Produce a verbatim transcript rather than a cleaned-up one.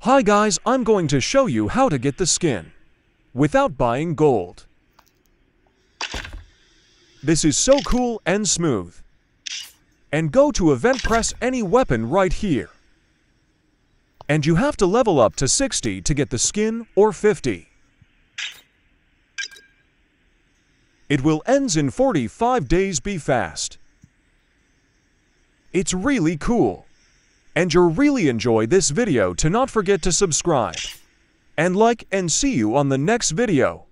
Hi guys, I'm going to show you how to get the skin without buying gold. This is so cool and smooth. And go to event, press any weapon right here. And you have to level up to sixty to get the skin or fifty. It will ends in forty-five days, be fast. It's really cool. And you'll really enjoy this video, to not forget to subscribe and like, and see you on the next video.